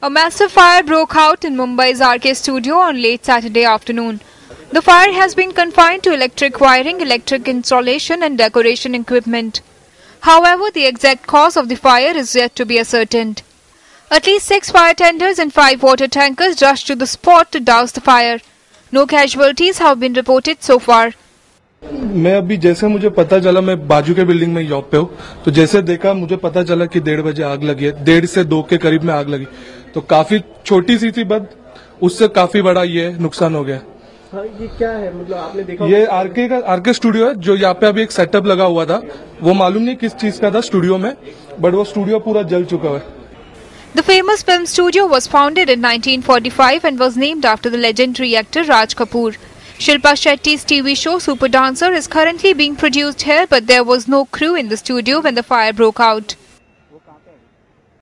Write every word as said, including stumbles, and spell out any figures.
A massive fire broke out in Mumbai's R K studio on late Saturday afternoon. The fire has been confined to electric wiring, electric installation and decoration equipment. However, the exact cause of the fire is yet to be ascertained. At least six fire tenders and five water tankers rushed to the spot to douse the fire. No casualties have been reported so far. मैं अभी जैसे मुझे पता चला, मैं बाजू के building में जॉब पे हूँ, तो जैसे देखा मुझे पता चला कि डेढ़ बजे आग लगी है, डेढ़ से दो के करीब में आग लगी, तो काफी छोटी सी थी, बट उससे काफी बड़ा ये नुकसान हो गया। हाँ, ये क्या है, मतलब आपने देखा? ये आरके का आरके स्टूडियो है, जो यहाँ पे अभी एक सेटअप लगा हुआ था, वो मालूम नहीं किस चीज का था स्टूडियो में, बट वो स्टूडियो पूरा जल चुका है। The famous film studio was founded in nineteen forty-five and was named after the legendary actor Raj Kapoor. Shilpa Shetty's T V show Super Dancer is currently being produced here, but there was no crew in the studio when the fire broke out.